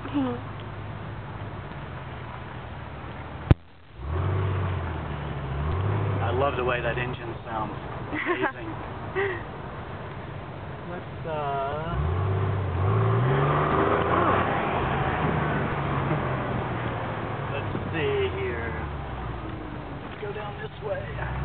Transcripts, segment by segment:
I love the way that engine sounds. Amazing. Let's see here. Let's go down this way.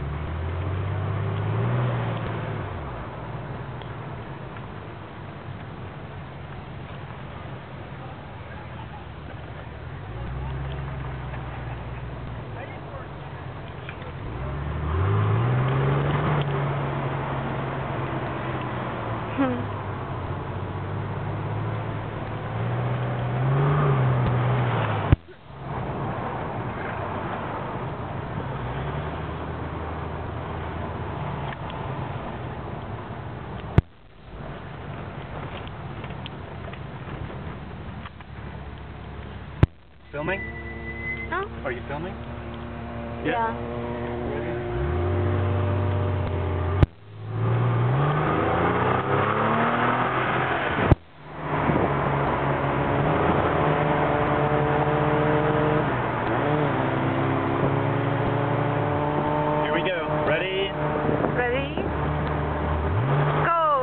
Filming? No? Are you filming? Yeah. Here we go. Ready? Ready? Go!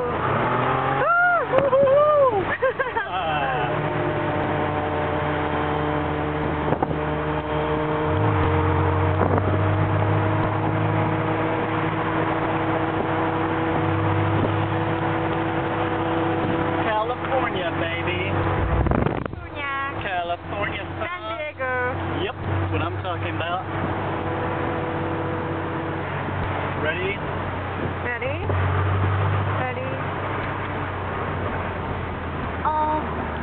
California, baby. California. California. San Diego. Yep, that's what I'm talking about. Ready? Ready? Ready? Oh.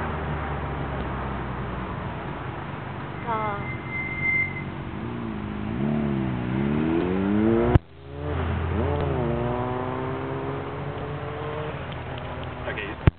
Stop. Okay.